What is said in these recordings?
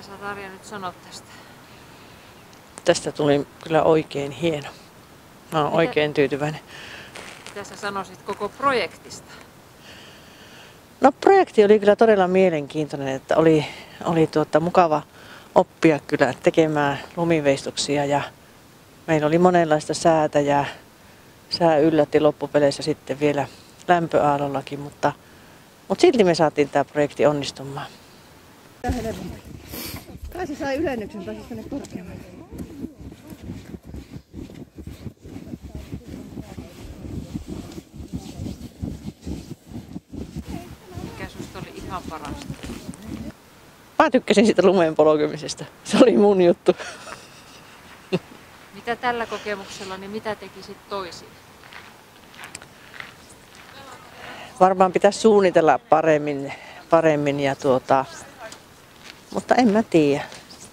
Mitä sä, Tarja, nyt sanot tästä? Tästä tuli kyllä oikein hieno. Mä oon oikein tyytyväinen. Mitä sä sanoisit koko projektista? No, projekti oli kyllä todella mielenkiintoinen, että oli mukava oppia kyllä tekemään lumiveistoksia ja meillä oli monenlaista säätä ja sää yllätti loppupeleissä sitten vielä lämpöaallollakin, mutta silti me saatiin tämä projekti onnistumaan. Kai se sai ylennyksen, pääsi tänne korkeammalle. Mikä susta oli ihan parasta? Mä tykkäsin siitä lumeen polkemisesta. Se oli mun juttu. Mitä tällä kokemuksella, niin mitä tekisit toisin? Varmaan pitäisi suunnitella paremmin ja mutta en mä tiedä.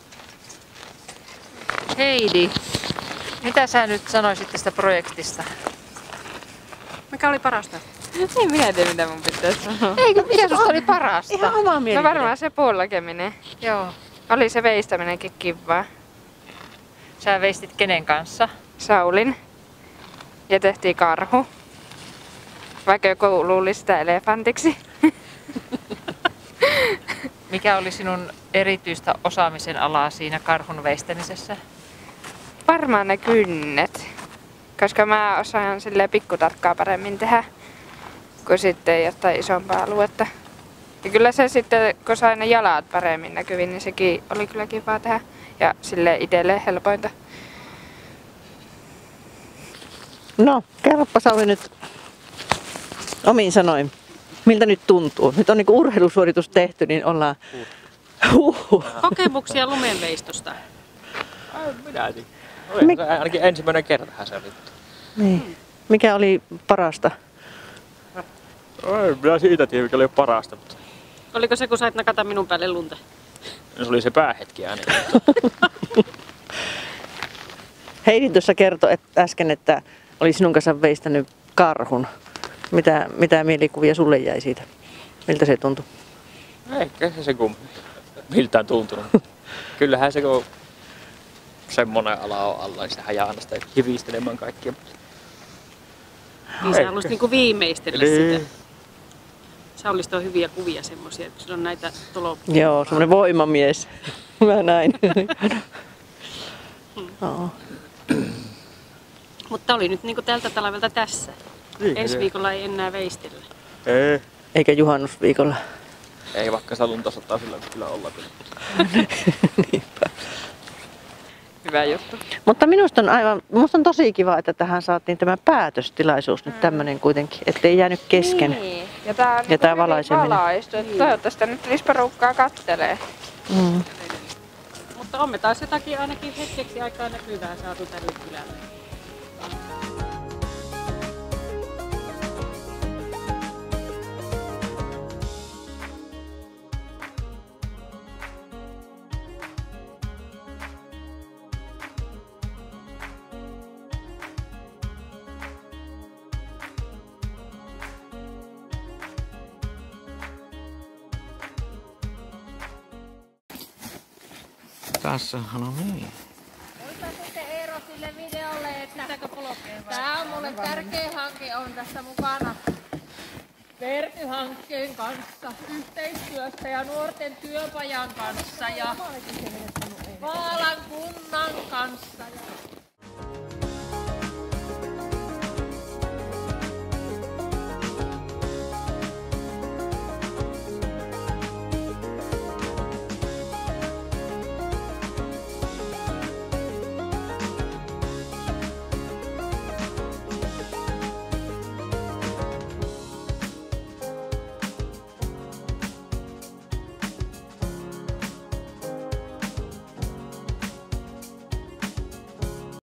Heidi, mitä sä nyt sanoisit tästä projektista? Mikä oli parasta? En minä tiedä, mitä mun pitäisi sanoa. Eikö, mikä susta oli parasta? Ihan oma No mielipide. varmaan se puulakeminen. Joo. Oli se veistäminenkin kivaa. Sä veistit kenen kanssa? Saulin. Ja tehtiin karhu. Vaikka joku luulisi sitä elefantiksi. Mikä oli sinun erityistä osaamisen alaa siinä karhun veistämisessä? Varmaan ne kynnet. Koska mä osaan silleen pikkutarkkaa paremmin tehdä. Kuin sitten jotain isompaa aluetta. Ja kyllä se sitten, kun sai ne jalat paremmin näkyviin, niin sekin oli kyllä kivaa tehdä. Ja silleen itselleen helpointa. No, kerropa Sauli nyt omin sanoin. Miltä nyt tuntuu? Nyt on niinku urheilusuoritus tehty, niin ollaan... Kokemuksia lumenveistosta. Minä tiedän. Ainakin ensimmäinen kertahan se oli. Niin. Mikä oli parasta? Minä siitä tiedä, mikä oli parasta, mutta Oliko se, kun sait nakata minun päälle lunta? se oli se päähetki ainakin. Heidi tuossa kertoi äsken, että oli sinun kanssa veistänyt karhun. Mitä mielikuvia sulle jäi siitä? Miltä se tuntui? Eikä se miltään tuntunut. Kyllähän se kun semmonen ala on alla, niin sehän jää aina sitä hivistelemään kaikkia. Niin sä haluaisit niinku viimeistellä sitä. Saulista on hyviä kuvia semmosia, kun sillä on näitä tolopia. Joo, semmoinen voimamies. Mä näin. No. Mutta oli nyt niinku tältä talvelta tässä. Niin, Ensi viikolla ei enää veistellä. Ei. Eikä juhannusviikolla. Ei, vaikka se lunta saattaa sillä kyllä olla. Niinpä. Hyvä juttu. Mutta musta on tosi kiva, että tähän saatiin tämä päätöstilaisuus nyt tämmönen kuitenkin, ettei jäänyt kesken. Niin. Ja tää on Ja tää hyvin valaiseminen. valaistu. Toivottavasti nyt tulisi porukkaa kattelee. Mm. Mutta on me taas jotakin ainakin hetkeksi aikaa näkyvää saatu tälle kylälle. Tässähän on niin. Oipa sitten Eero sille videolle, että tää on mulle tärkeä hanke, on tässä mukana Verty-hankkeen kanssa, yhteistyöstä ja nuorten työpajan kanssa ja Vaalan kunnan kanssa.